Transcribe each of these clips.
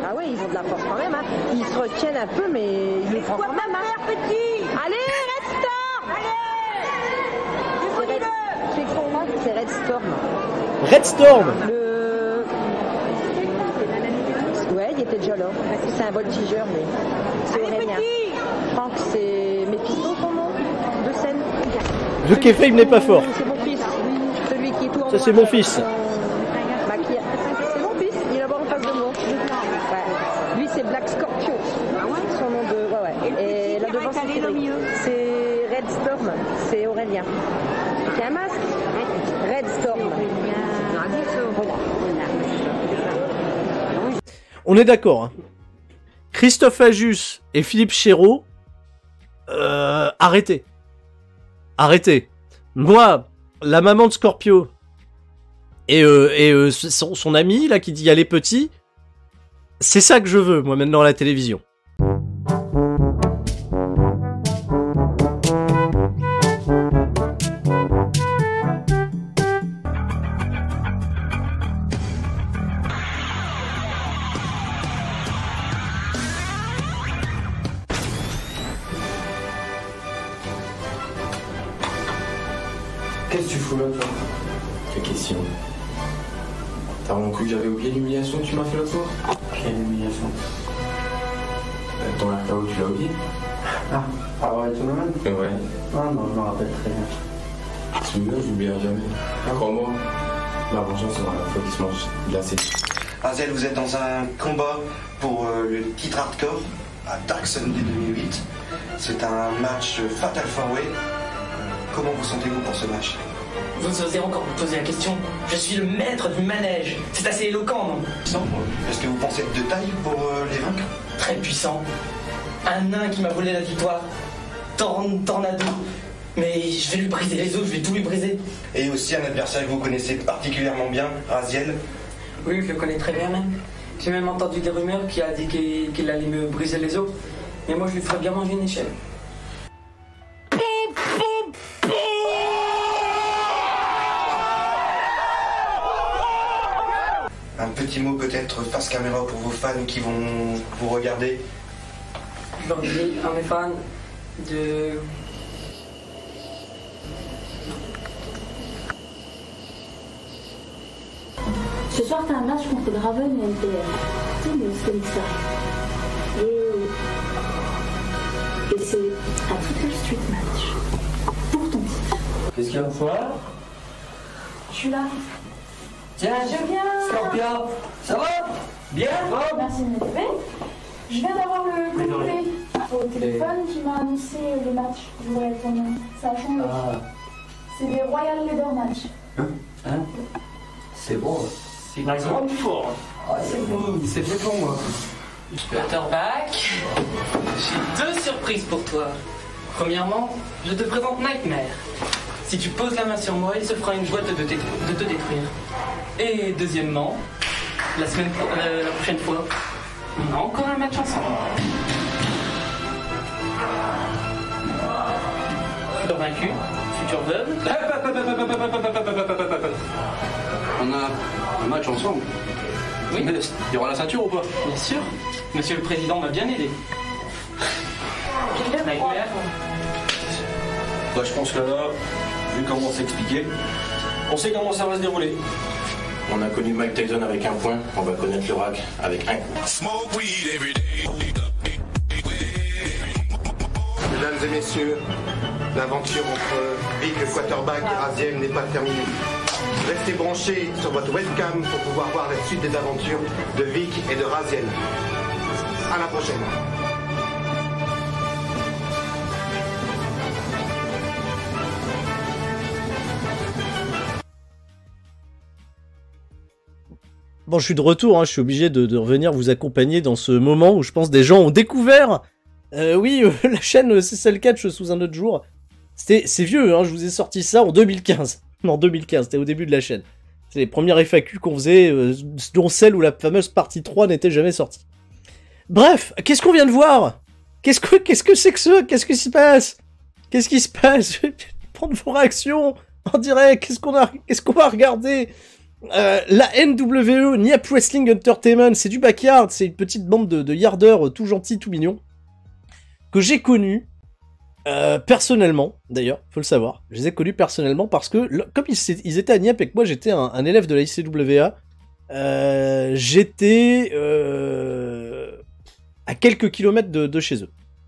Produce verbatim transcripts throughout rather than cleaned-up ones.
Ah ouais, ils ont de la force quand même, hein. Ils se retiennent un peu, mais ils le font quand même, hein. Petit. Allez, Red Storm. Allez. C'est quoi? C'est Red Storm. Red Storm. Le... Ouais, il était déjà là. C'est un voltigeur, mais c'est Aurélien. Je pense que c'est Mephisto, son nom de scène. Le kayfabe n'est pas fort. C'est mon fils. Celui qui tourne. Ça, c'est mon fils. Bah, qui a... C'est mon fils. Il est là-bas en face de moi. Ouais. Lui, c'est Black Scorpio. Ah ouais? Son nom de... Ouais, ouais. Et, Et là devant, c'est Cédric. C'est Red Storm. C'est Aurélien. Qui a un masque. Red Storm. On est d'accord. Hein. Christophe Ajus et Philippe Chéreau, euh, arrêtez. Arrêtez. Moi, la maman de Scorpio et, euh, et euh, son, son ami là qui dit allez petit, c'est ça que je veux moi maintenant à la télévision. Qu'est-ce que tu fous là, toi? Quelle question? T'as vraiment cru que j'avais oublié l'humiliation que tu m'as fait l'autre soir? Quelle humiliation? euh, Ton R K O, tu l'as oublié? Ah, ah ouais, tu m'amènes? euh, Ouais. Ah non, je me rappelle très bien. Celui-là, je l'oublierai jamais. Crois-moi, la vengeance sera la fois qui se mange glacée. Azel, vous êtes dans un combat pour euh, le titre hardcore à Dark Sunday deux mille huit. C'est un match Fatal four way. Comment vous sentez-vous pour ce match? Vous osez encore me poser la question? Je suis le maître du manège. C'est assez éloquent, non? Est-ce que vous pensez être de taille pour euh, les vaincre? Très puissant. Un nain qui m'a volé la victoire. Torn, tornado. Mais je vais lui briser les os, je vais tout lui briser. Et aussi un adversaire que vous connaissez particulièrement bien, Raziel. Oui, je le connais très bien même. J'ai même entendu des rumeurs qui a dit qu'il qu'il allait me briser les os. Mais moi, je lui ferais bien manger une échelle. Un petit mot peut-être face caméra pour vos fans qui vont vous regarder. Je leur dis à mes fans de... Ce soir, t'as un match contre Draven et L T R. Tu sais, le Spelixter. Et... Et c'est un Triple Street Match. Pour ton titre. Qu'est-ce qu'il y a, Foire? Je suis là. Tiens, Je viens. Scorpia, ça va? Bien? Oh, merci de m'élever. Je viens d'avoir le communiqué au téléphone qui m'a annoncé le match. Je voudrais ton nom. Ça a changé. Ah. C'est des Royal Leader Match. Hein? Hein? C'est bon. C'est une grande fort. Ah, c'est bon. C'est fait pour moi. Quarterback, j'ai deux surprises pour toi. Premièrement, je te présente Nightmare. Si tu poses la main sur moi, il se fera une joie de te, dé- de te détruire. Et deuxièmement, la semaine pro- euh, la prochaine fois, on a encore un match ensemble. Futur vaincu, futur veuve. On a un match ensemble. Oui. Mais il y aura la ceinture ou pas? Bien sûr, monsieur le président m'a bien aidé. Nightmare. Bah, je pense que là, vu comment c'est expliqué, on sait comment ça va se dérouler. On a connu Mike Tyson avec un point, on va connaître le rack avec un coup. Mesdames et messieurs, l'aventure entre Vic le quarterback et Raziel n'est pas terminée. Restez branchés sur votre webcam pour pouvoir voir la suite des aventures de Vic et de Raziel. À la prochaine. Bon, je suis de retour, hein, je suis obligé de, de revenir vous accompagner dans ce moment où je pense des gens ont découvert, euh, oui, euh, la chaîne C S L Catch sous un autre jour. C'était, c'est vieux, hein, je vous ai sorti ça en deux mille quinze. Non, en deux mille quinze, c'était au début de la chaîne. C'est les premières F A Q qu'on faisait, euh, dont celle où la fameuse partie trois n'était jamais sortie. Bref, qu'est-ce qu'on vient de voir? Qu'est-ce que qu'est-ce que c'est que ça? Qu'est-ce qui se passe? Qu'est-ce qui se passe? Je vais prendre vos réactions en direct. Qu'est-ce qu'on a, qu'est-ce qu'on va regarder? Euh, la N W E, Niap Wrestling Entertainment, c'est du backyard, c'est une petite bande de, de yardeurs tout gentils, tout mignons, que j'ai connus, euh, personnellement, d'ailleurs, faut le savoir, je les ai connus personnellement parce que, le, comme ils, ils étaient à Niap et que moi j'étais un, un élève de la I C W A, euh, j'étais euh, à quelques kilomètres de, de chez eux.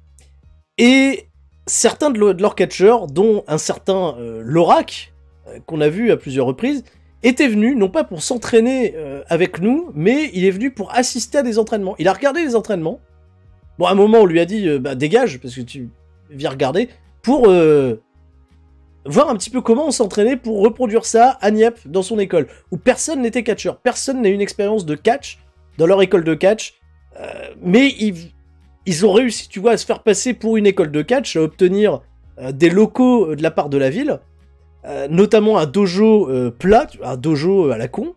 Et certains de, de leurs catcheurs, dont un certain euh, Lorac, euh, qu'on a vu à plusieurs reprises, était venu, non pas pour s'entraîner euh, avec nous, mais il est venu pour assister à des entraînements. Il a regardé les entraînements. Bon, à un moment, on lui a dit, euh, bah, dégage, parce que tu viens regarder, pour euh, voir un petit peu comment on s'entraînait pour reproduire ça à Niap, dans son école, où personne n'était catcheur. Personne n'a eu une expérience de catch dans leur école de catch, euh, mais ils, ils ont réussi, tu vois, à se faire passer pour une école de catch, à obtenir euh, des locaux de la part de la ville, Euh, notamment un dojo euh, plat, un dojo à la con,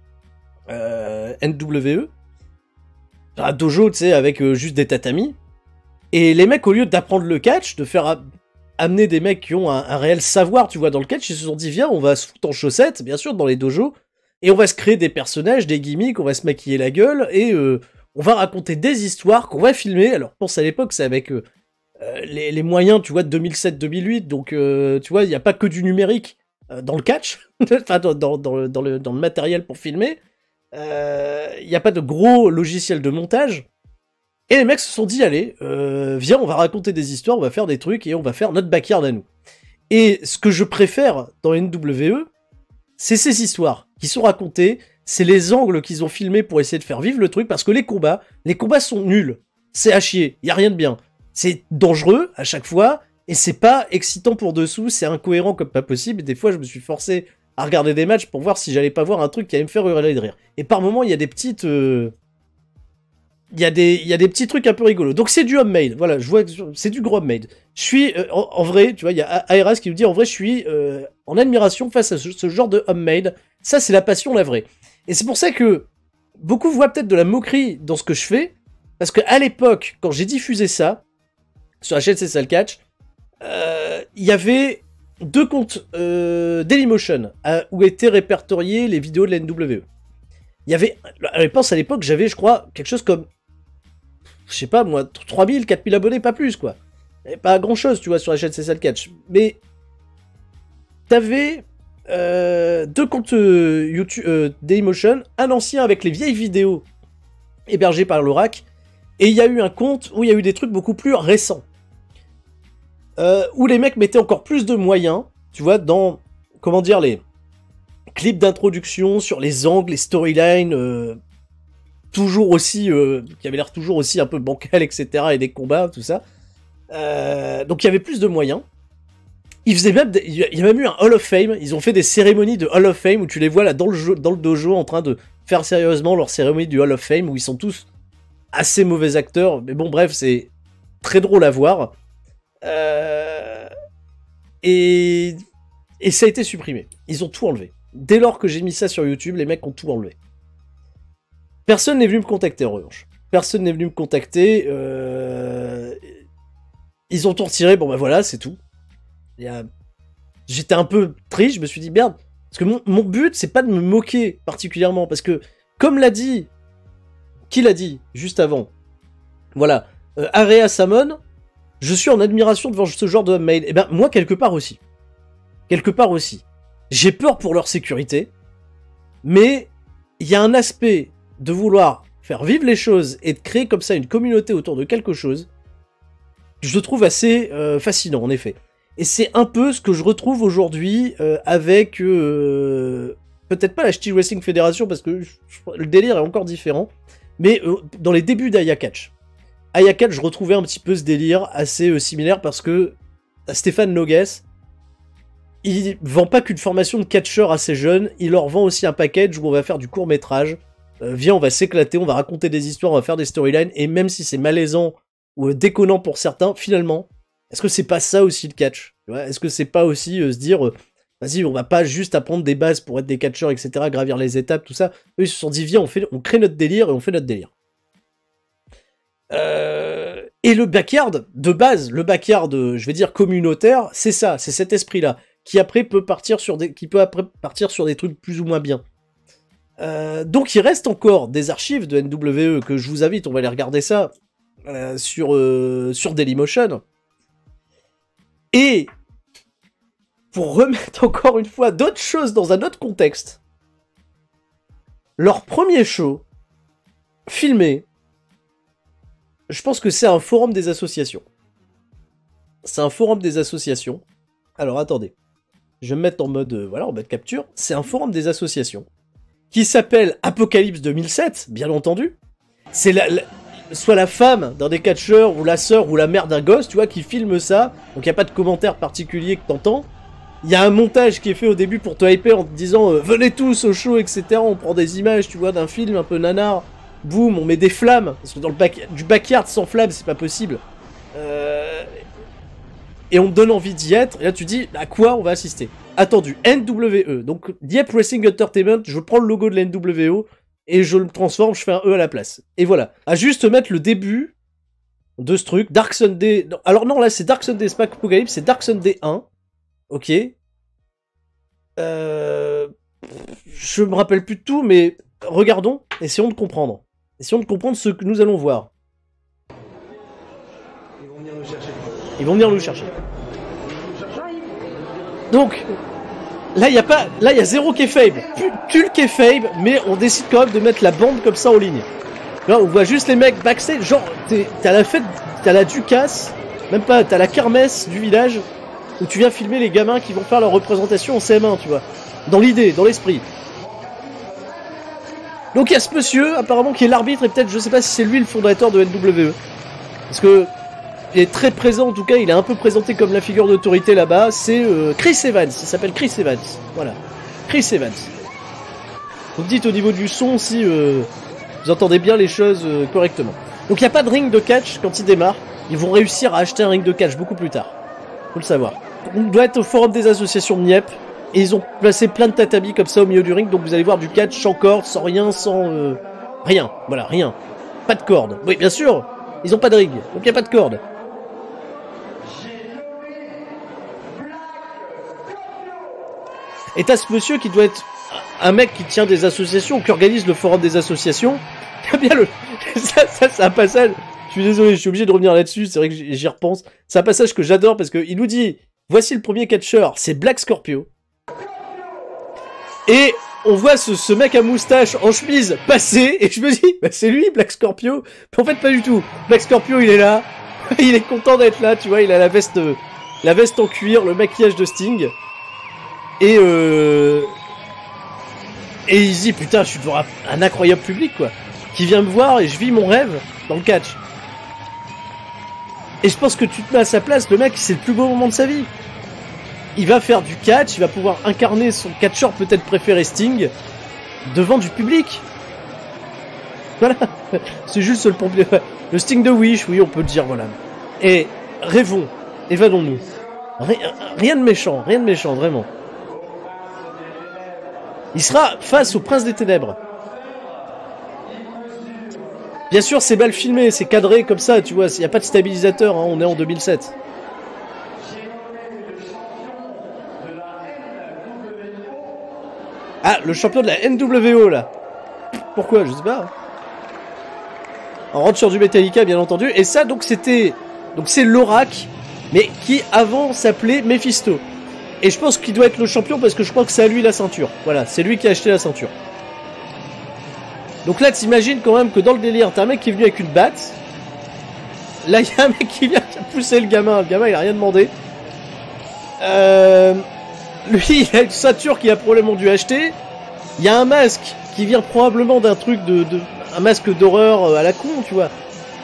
euh, N W E, un dojo, tu sais, avec euh, juste des tatamis, et les mecs, au lieu d'apprendre le catch, de faire amener des mecs qui ont un, un réel savoir, tu vois, dans le catch, ils se sont dit, viens, on va se foutre en chaussettes, bien sûr, dans les dojos, et on va se créer des personnages, des gimmicks, on va se maquiller la gueule, et euh, on va raconter des histoires qu'on va filmer. Alors, pense à l'époque, c'est avec... Euh, Euh, les, les moyens, tu vois, de deux mille sept deux mille huit, donc, euh, tu vois, il n'y a pas que du numérique euh, dans le catch, enfin, dans, dans, dans, le, dans, le, dans le matériel pour filmer, il euh, n'y a pas de gros logiciel de montage, et les mecs se sont dit, allez, euh, viens, on va raconter des histoires, on va faire des trucs, et on va faire notre backyard à nous. Et ce que je préfère dans N W E, c'est ces histoires qui sont racontées, c'est les angles qu'ils ont filmés pour essayer de faire vivre le truc, parce que les combats, les combats sont nuls, c'est à chier, il n'y a rien de bien. C'est dangereux à chaque fois, et c'est pas excitant pour dessous, c'est incohérent comme pas possible, et des fois je me suis forcé à regarder des matchs pour voir si j'allais pas voir un truc qui allait me faire hurler de rire. Et par moments, il y a des petites... Euh... Il y a des, il y a des petits trucs un peu rigolos. Donc c'est du homemade, voilà, je vois que c'est du gros homemade. Je suis, euh, en, en vrai, tu vois, il y a A R S qui nous dit, en vrai, je suis euh, en admiration face à ce, ce genre de homemade. Ça, c'est la passion, la vraie. Et c'est pour ça que beaucoup voient peut-être de la moquerie dans ce que je fais, parce qu'à l'époque, quand j'ai diffusé ça, sur la chaîne C'est ça le catch, il euh, y avait deux comptes euh, Dailymotion euh, où étaient répertoriées les vidéos de la N W E. Il y avait, je pense à l'époque, j'avais, je crois, quelque chose comme, je sais pas moi, trois mille, quatre mille abonnés, pas plus quoi. Et pas grand chose, tu vois, sur la chaîne C'est ça le catch. Mais t'avais euh, deux comptes euh, YouTube euh, Dailymotion, un ancien avec les vieilles vidéos hébergées par l'Orac, et il y a eu un compte où il y a eu des trucs beaucoup plus récents. Euh, où les mecs mettaient encore plus de moyens, tu vois, dans, comment dire, les clips d'introduction, sur les angles, les storylines, euh, toujours aussi, euh, qui avaient l'air toujours aussi un peu bancal, et cetera, et des combats, tout ça. Euh, donc il y avait plus de moyens. Ils faisaient même, il y a même eu un Hall of Fame, ils ont fait des cérémonies de Hall of Fame, où tu les vois là dans le, jeu, dans le dojo en train de faire sérieusement leur cérémonie du Hall of Fame, où ils sont tous assez mauvais acteurs, mais bon bref, c'est très drôle à voir. Euh... Et... et ça a été supprimé. Ils ont tout enlevé. Dès lors que j'ai mis ça sur YouTube, les mecs ont tout enlevé. Personne n'est venu me contacter en revanche. Personne n'est venu me contacter. Euh... Ils ont tout retiré. Bon bah voilà, c'est tout. A... J'étais un peu triste. Je me suis dit merde. Parce que mon, mon but, c'est pas de me moquer particulièrement. Parce que, comme l'a dit... Qui l'a dit juste avant? Voilà. Euh, Area Samon... Je suis en admiration devant ce genre de homemade. Et ben, moi, quelque part aussi. Quelque part aussi. J'ai peur pour leur sécurité. Mais, il y a un aspect de vouloir faire vivre les choses et de créer comme ça une communauté autour de quelque chose que je trouve assez euh, fascinant, en effet. Et c'est un peu ce que je retrouve aujourd'hui euh, avec... Euh, peut-être pas la Ch'ti Wrestling Federation, parce que je, je, le délire est encore différent. Mais euh, dans les débuts d'Aya Catch. Aya Catch, je retrouvais un petit peu ce délire assez euh, similaire parce que Stéphane Nogues, il vend pas qu'une formation de catcheur à ces jeunes, il leur vend aussi un package où on va faire du court-métrage. Euh, viens, on va s'éclater, on va raconter des histoires, on va faire des storylines, et même si c'est malaisant ou euh, déconnant pour certains, finalement, est-ce que c'est pas ça aussi le catch? Est-ce que c'est pas aussi euh, se dire, euh, vas-y, on va pas juste apprendre des bases pour être des catcheurs, et cetera, gravir les étapes, tout ça. Eux, ils se sont dit, viens, on, fait, on crée notre délire et on fait notre délire. Euh, et le backyard, de base, le backyard, je vais dire communautaire, c'est ça, c'est cet esprit-là, qui après peut partir sur des, qui peut après partir sur des trucs plus ou moins bien. Euh, donc il reste encore des archives de N W E que je vous invite, on va aller regarder ça euh, sur, euh, sur Dailymotion. Et pour remettre encore une fois d'autres choses dans un autre contexte, leur premier show filmé, je pense que c'est un forum des associations. C'est un forum des associations. Alors attendez, je vais me mettre en mode, euh, voilà, en mode capture. C'est un forum des associations qui s'appelle Apocalypse deux mille sept, bien entendu. C'est la, la, soit la femme d'un des catcheurs, ou la sœur, ou la mère d'un gosse, tu vois, qui filme ça. Donc il n'y a pas de commentaire particulier que t'entends. Il y a un montage qui est fait au début pour te hyper en te disant euh, venez tous au show, et cetera. On prend des images, tu vois, d'un film un peu nanar. Boum, on met des flammes. Parce que dans le back du backyard sans flammes, c'est pas possible. Euh... Et on te donne envie d'y être. Et là, tu dis à quoi on va assister. Attendu, N W E. Donc, Dieppe Wrestling Entertainment. Je prends le logo de la N W E et je le transforme. Je fais un E à la place. Et voilà. À juste mettre le début de ce truc. Dark Sunday. Alors, non, là, c'est Dark Sunday. C'est pas Apocalypse. C'est Dark Sunday un. Ok. Euh... Je me rappelle plus de tout, mais regardons. Essayons de comprendre. Essayons de comprendre ce que nous allons voir. Ils vont venir nous chercher. Ils vont venir nous chercher. Donc, là, il y a pas, là, il y a zéro kayfabe. Tu le kayfabe, mais on décide quand même de mettre la bande comme ça en ligne. Là, on voit juste les mecs backstage. Genre, t'as la fête, t'as la Ducasse, même pas, t'as la kermesse du village où tu viens filmer les gamins qui vont faire leur représentation en C M un, tu vois. Dans l'idée, dans l'esprit. Donc il y a ce monsieur, apparemment, qui est l'arbitre, et peut-être, je sais pas si c'est lui le fondateur de N W E. Parce que, il est très présent, en tout cas, il est un peu présenté comme la figure d'autorité là-bas, c'est euh, Chris Evans, il s'appelle Chris Evans, voilà. Chris Evans. Vous me dites au niveau du son si euh, vous entendez bien les choses euh, correctement. Donc il n'y a pas de ring de catch quand il démarre, ils vont réussir à acheter un ring de catch beaucoup plus tard. Faut le savoir. On doit être au forum des associations de Dieppe. Et ils ont placé plein de tatamis comme ça au milieu du ring, donc vous allez voir du catch sans corde, sans rien, sans... Euh, rien, voilà, rien. Pas de corde. Oui, bien sûr, ils ont pas de ring, donc il n'y a pas de corde. Et t'as ce monsieur qui doit être un mec qui tient des associations, qui organise le forum des associations. Bien le... ça, ça c'est un passage, je suis désolé, je suis obligé de revenir là-dessus, c'est vrai que j'y repense. C'est un passage que j'adore parce qu'il nous dit, voici le premier catcheur, c'est Black Scorpio. Et on voit ce, ce mec à moustache en chemise passer, et je me dis, bah c'est lui, Black Scorpio. Mais en fait, pas du tout. Black Scorpio, il est là, il est content d'être là, tu vois, il a la veste, la veste en cuir, le maquillage de Sting. Et euh... Et il se dit, putain, je suis devant un incroyable public, quoi, qui vient me voir et je vis mon rêve dans le catch. Et je pense que tu te mets à sa place, le mec, c'est le plus beau moment de sa vie. Il va faire du catch, il va pouvoir incarner son catcheur peut-être préféré Sting devant du public. Voilà, c'est juste le problème. Le Sting de Wish, oui, on peut le dire, voilà. Et rêvons, évadons-nous. Rien, rien de méchant, rien de méchant, vraiment. Il sera face au Prince des Ténèbres. Bien sûr, c'est mal filmé, c'est cadré comme ça, tu vois, il n'y a pas de stabilisateur, hein, on est en deux mille sept. Ah, le champion de la N W O, là. Pourquoi? Je sais pas. On rentre sur du Metallica, bien entendu. Et ça, donc, c'était... Donc, c'est l'Oracle, mais qui, avant, s'appelait Mephisto. Et je pense qu'il doit être le champion parce que je pense que c'est à lui la ceinture. Voilà, c'est lui qui a acheté la ceinture. Donc là, t'imagines quand même que dans le délire, t'as un mec qui est venu avec une batte. Là, il y a un mec qui vient pousser le gamin. Le gamin, il a rien demandé. Euh... Lui, il a une ceinture qu'il a probablement dû acheter. Il y a un masque qui vient probablement d'un truc de, de... un masque d'horreur à la con, tu vois.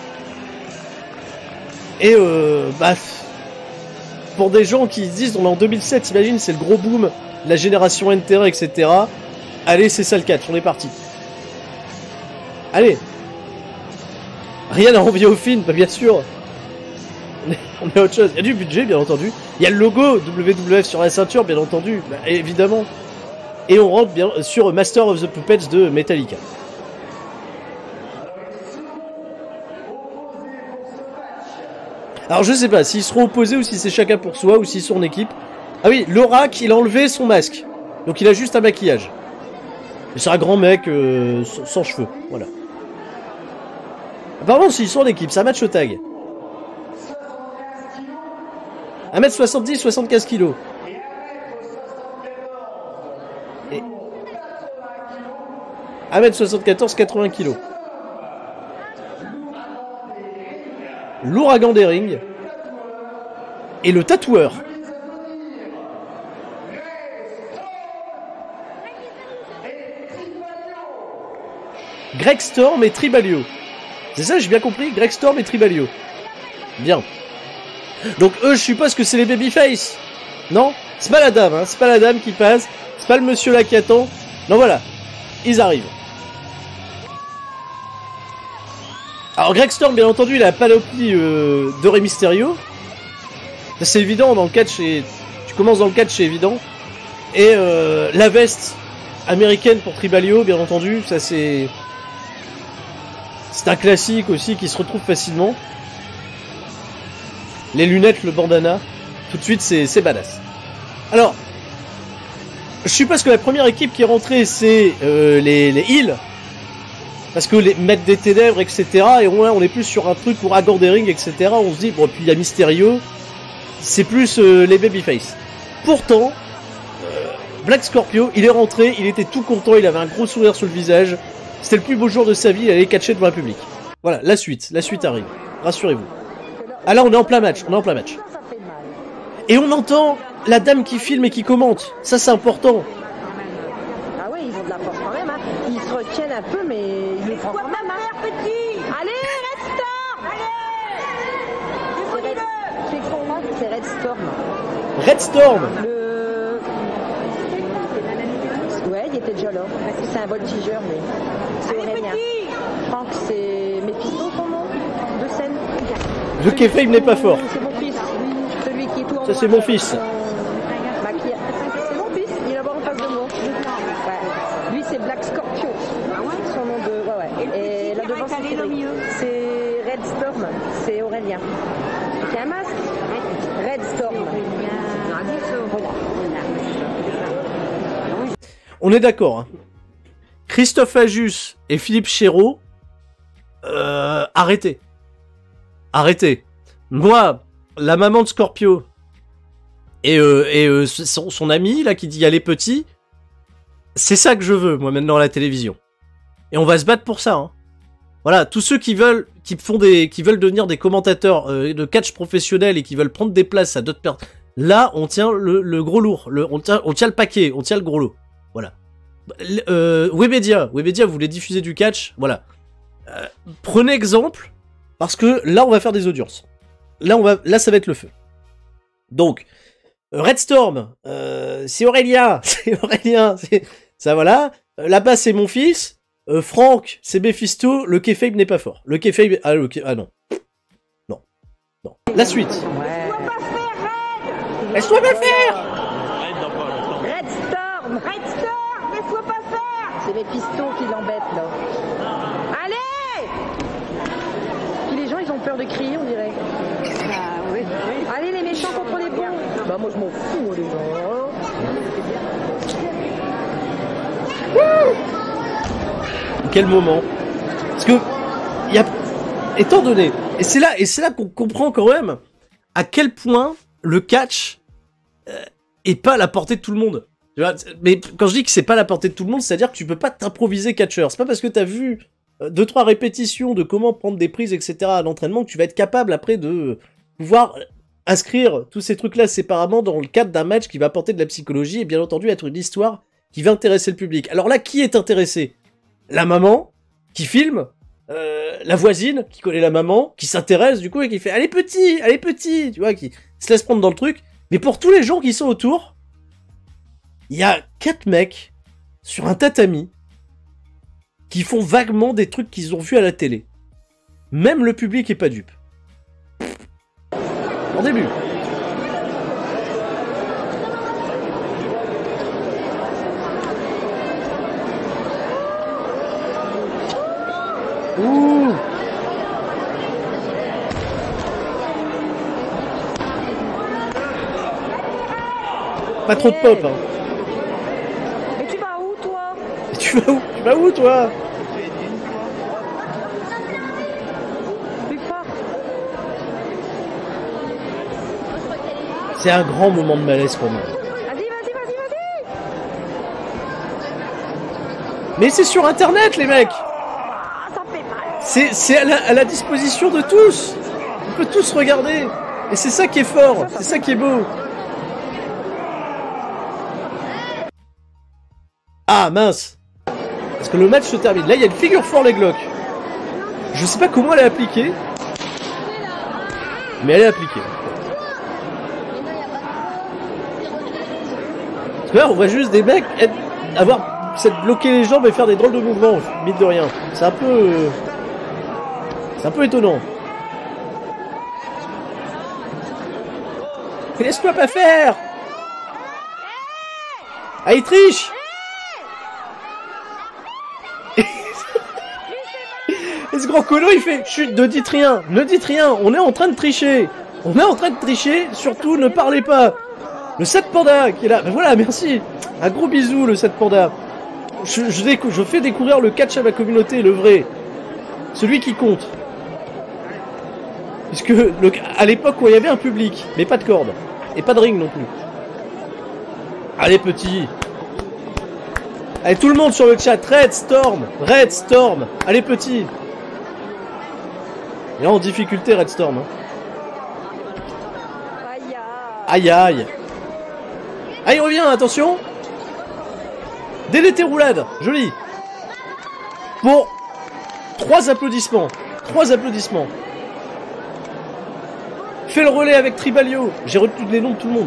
Et euh... Bah... Pour des gens qui se disent, on est en deux mille sept, imagine, c'est le gros boom, la génération N T R, et cetera. Allez, c'est ça le catch, on est parti. Allez. Rien à envier au film, bah bien sûr. On est, on est autre chose. Il y a du budget, bien entendu. Il y a le logo W W F sur la ceinture, bien entendu. Bah, évidemment. Et on rentre bien sur Master of the Puppets de Metallica. Alors je sais pas s'ils seront opposés ou si c'est chacun pour soi ou s'ils sont en équipe. Ah oui, l'Oracle, il a enlevé son masque. Donc il a juste un maquillage. C'est un grand mec euh, sans, sans cheveux, voilà. Apparemment, s'ils sont en équipe, c'est un match au tag. un mètre soixante-dix, soixante-quinze kilos. Et... un mètre soixante-quatorze, quatre-vingts kilos. L'ouragan des rings. Et le tatoueur. Greg Storm et Tribalio. C'est ça, j'ai bien compris? Greg Storm et Tribalio. Bien. Donc eux, je suppose que c'est les babyface. Non? C'est pas la dame, hein. C'est pas la dame qui passe. C'est pas le monsieur là qui attend. Non, voilà. Ils arrivent. Alors Greg Storm, bien entendu, il a la panoplie euh, de Rey Mysterio. C'est évident dans le catch, et tu commences dans le catch, c'est évident. Et euh, la veste américaine pour Tribalio, bien entendu, ça c'est... C'est un classique aussi qui se retrouve facilement. Les lunettes, le bandana, tout de suite c'est badass. Alors, je suppose que la première équipe qui est rentrée c'est euh, les, les Heels. Parce que les maîtres des ténèbres, et cetera. Et on, on est plus sur un truc pour Agor des rings, et cetera. On se dit, bon, puis il y a Mysterio. C'est plus euh, les babyface. Pourtant, euh, Black Scorpio, il est rentré, il était tout content, il avait un gros sourire sur le visage. C'était le plus beau jour de sa vie, il allait catcher devant un public. Voilà, la suite, la suite arrive. Rassurez-vous. Ah là, on est en plein match, on est en plein match. Et on entend la dame qui filme et qui commente. Ça, c'est important. Ah ouais, ils ont de la force quand même, hein. Ils se retiennent un peu, mais ils le font quand même, hein. Petit. Allez, Red Storm. C'est Red... C'est Red Storm. Red Storm. Le... Ouais, il était déjà là. C'est un voltigeur, mais c'est Aurélien. Franck, c'est Mephisto, son nom de scène. Le kayfabe n'est pas fort. C'est mon fils. Celui qui est tout en Ça, c'est mon fils. C'est mon fils, il est là-bas en face de moi. Ouais. Lui, c'est Black Scorpio. Son nom de... Ouais, ouais. Et là devant, c'est Red Storm. C'est Aurélien. Qui a un masque. Red Storm. On est d'accord. Hein. Christophe Ajus et Philippe Chéreau, euh, arrêtez. Arrêtez. Moi, la maman de Scorpio et, euh, et euh, son, son ami là qui dit allez petit, c'est ça que je veux moi maintenant à la télévision. Et on va se battre pour ça. Hein. Voilà, tous ceux qui veulent, qui font des, qui veulent devenir des commentateurs euh, de catch professionnels et qui veulent prendre des places à d'autres personnes. Là, on tient le, le gros lourd, le, on tient, on tient le paquet, on tient le gros lot. Voilà. Euh, Webedia, Webedia, vous voulez diffuser du catch, voilà. Euh, prenez exemple, parce que là, on va faire des audiences. Là, on va, là, ça va être le feu. Donc, Red Storm, euh, c'est Aurélien, c'est Aurélien, c'est ça, voilà. Euh, Là-bas, c'est mon fils. Euh, Franck, c'est Mephisto. Le kayfabe n'est pas fort. Le kayfabe, ah, le... ah non, non, non. La suite. Laisse-toi pas faire. Red Storm. Red Storm. Laisse-toi pas faire. C'est Mephisto qui l'embête là. Allez. Puis les gens, ils ont peur de crier, on dirait. Bah oui. Allez les méchants contre les bons. Bah moi je m'en fous les gens. Quel moment. Parce que il y a, étant donné, et c'est là, et c'est là qu'on comprend quand même à quel point le catch euh, est pas à la portée de tout le monde. Tu vois, mais quand je dis que c'est pas à la portée de tout le monde, c'est-à-dire que tu peux pas t'improviser catcheur. C'est pas parce que t'as vu euh, deux trois répétitions de comment prendre des prises, et cetera à l'entraînement que tu vas être capable après de pouvoir inscrire tous ces trucs-là séparément dans le cadre d'un match qui va apporter de la psychologie et bien entendu être une histoire qui va intéresser le public. Alors là, qui est intéressé? La maman qui filme, euh, la voisine qui connaît la maman, qui s'intéresse du coup et qui fait « Allez petit, allez petit !» Tu vois, qui se laisse prendre dans le truc. Mais pour tous les gens qui sont autour, il y a quatre mecs sur un tatami qui font vaguement des trucs qu'ils ont vus à la télé. Même le public est pas dupe. En début. Ouh. Pas trop de pop, hein. Et tu vas où, toi? Et tu Tu vas où? Tu vas où, toi? C'est un grand moment de malaise pour moi. Vas-y, vas-y, vas-y, vas-y. Mais c'est sur internet, les mecs. Ça fait mal. C'est c'est à, la, à la disposition de tous. On peut tous regarder. Et c'est ça qui est fort. C'est ça qui est beau. Ah, mince. Parce que le match se termine. Là, il y a une figure fort les Glock. Je sais pas comment elle est appliquée. Mais elle est appliquée. Là, on voit juste des mecs être, avoir cette bloquer les jambes et faire des drôles de mouvements, mine de rien. C'est un peu, euh, c'est un peu étonnant. Mais laisse-moi pas faire. Ah, il triche. Et ce grand colo, il fait chut, ne dites rien, ne dites rien. On est en train de tricher. On est en train de tricher. Surtout, ne parlez pas. Le sept Panda qui est là. Ben voilà, merci. Un gros bisou, le sept Panda. Je, je, je fais découvrir le catch à ma communauté, le vrai. Celui qui compte. Puisque le, à l'époque où il y avait un public, mais pas de corde. Et pas de ring non plus. Allez, petit. Allez, tout le monde sur le chat. Red Storm. Red Storm. Allez, petit. Et là, en difficulté, Red Storm. Hein. Aïe, aïe. Ah, il revient, attention. Délété roulade, joli. Pour trois applaudissements. Trois applaudissements. Fais le relais avec Tribalio. J'ai retenu les noms de tout le monde.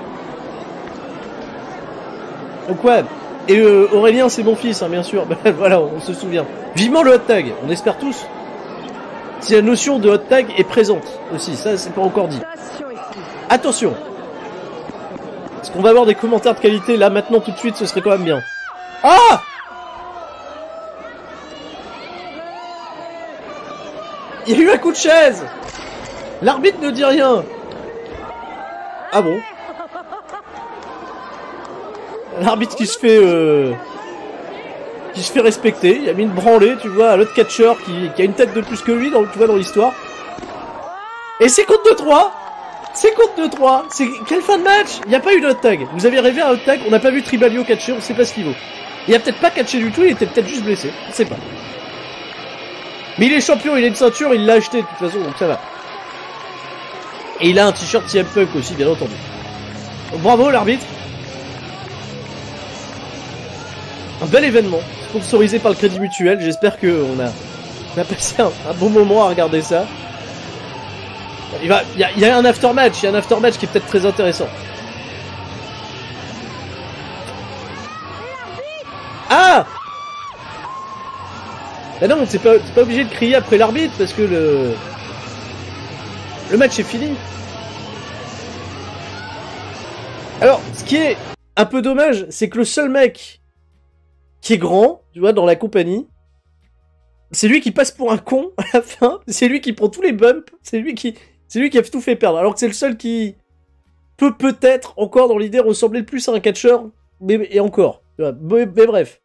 Donc ouais. Et euh, Aurélien, c'est mon fils, hein, bien sûr. Voilà, on se souvient. Vivement le hot tag, on espère tous. Si la notion de hot tag est présente aussi, ça c'est pas encore dit. Attention. Est-ce qu'on va avoir des commentaires de qualité là maintenant tout de suite, ce serait quand même bien. Ah! Il y a eu un coup de chaise. L'arbitre ne dit rien. Ah bon? L'arbitre qui se fait euh, qui se fait respecter. Il a mis une branlée, tu vois, à l'autre catcheur qui, qui a une tête de plus que lui, dans, tu vois, dans l'histoire. Et c'est contre deux trois. C'est contre deux trois. C'est quelle fin de match? Il n'y a pas eu de hot tag. Vous avez rêvé à hot tag. On n'a pas vu Tribalio catcher. On sait pas ce qu'il vaut. Il a peut-être pas catché du tout. Il était peut-être juste blessé. On sait pas. Mais il est champion. Il a une ceinture. Il l'a acheté de toute façon. Donc ça va. Et il a un t-shirt C M Punk aussi, bien entendu. Donc, bravo l'arbitre. Un bel événement. Sponsorisé par le Crédit Mutuel. J'espère qu'on a, on a passé un, un bon moment à regarder ça. Il va, il y a, il y a un aftermatch, il y a un aftermatch qui est peut-être très intéressant. Ah! Bah non, c'est pas, c'est pas obligé de crier après l'arbitre parce que le, le match est fini. Alors, ce qui est un peu dommage, c'est que le seul mec qui est grand, tu vois, dans la compagnie, c'est lui qui passe pour un con à la fin. C'est lui qui prend tous les bumps. C'est lui qui... C'est lui qui a tout fait perdre, alors que c'est le seul qui peut peut-être encore dans l'idée ressembler le plus à un catcheur, mais et encore. Mais, mais bref.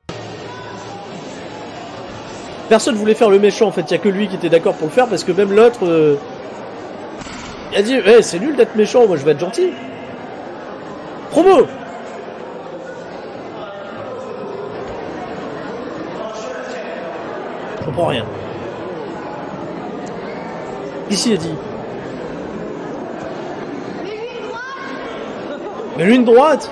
Personne voulait faire le méchant en fait, il n'y a que lui qui était d'accord pour le faire parce que même l'autre, euh, il a dit hey, c'est nul d'être méchant, moi je vais être gentil. Promo. Je comprends rien. Ici il a dit. Mais lui une droite.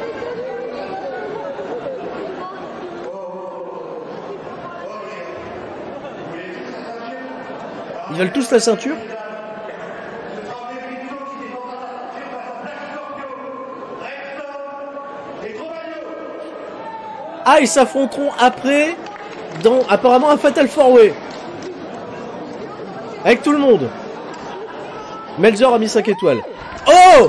Ils veulent tous la ceinture. Ah, ils s'affronteront après dans apparemment un Fatal four way. Avec tout le monde. Melzer a mis cinq étoiles. Oh!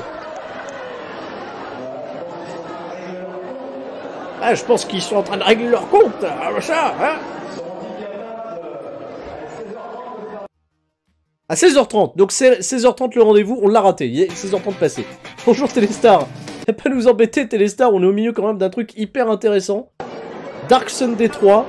Ah, je pense qu'ils sont en train de régler leur compte, ah, ça, hein. À seize heures trente, donc c'est seize heures trente le rendez-vous, on l'a raté, il est seize heures trente passé. Bonjour Téléstar, pas nous embêter Téléstar, on est au milieu quand même d'un truc hyper intéressant. Dark Sunday trois.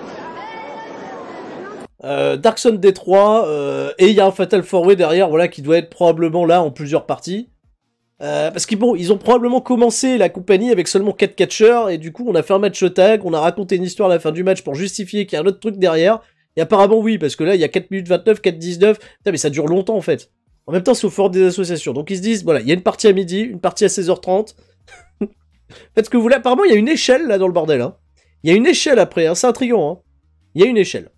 Euh, Dark Sunday trois, euh, et il y a un Fatal four way derrière, voilà, qui doit être probablement là en plusieurs parties. Euh, parce qu'ils bon, ils ont probablement commencé la compagnie avec seulement quatre catcheurs, et du coup on a fait un match tag, on a raconté une histoire à la fin du match pour justifier qu'il y a un autre truc derrière. Et apparemment oui, parce que là il y a quatre minutes vingt-neuf, quatre dix-neuf, putain mais ça dure longtemps en fait. En même temps c'est au fort des associations, donc ils se disent, voilà, il y a une partie à midi, une partie à seize heures trente. Faites ce que vous voulez, apparemment il y a une échelle là dans le bordel, hein. Il y a une échelle après, hein, c'est intriguant, hein. Il y a une échelle.